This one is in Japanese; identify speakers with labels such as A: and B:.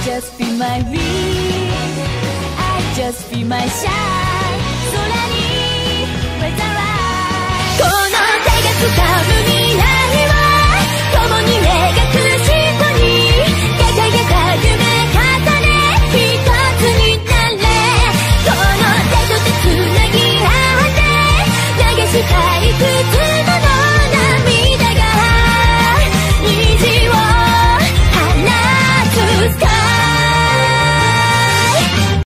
A: just feel my wind I just feel my shine 空に Weather light この手が掴む